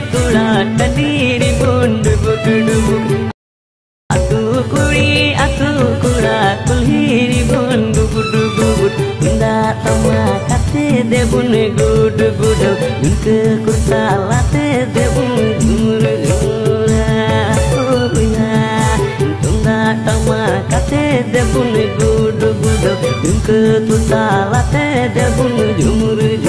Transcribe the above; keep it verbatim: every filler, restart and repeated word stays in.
kula tandiri bundu budu atu kuri atu kula kulhiri bundu budu budu inda tama kate debun gudu gudu inke kurta late debun jumur jumura oh ya inda tama kate debun gudu gudu inke kurta late debun jumur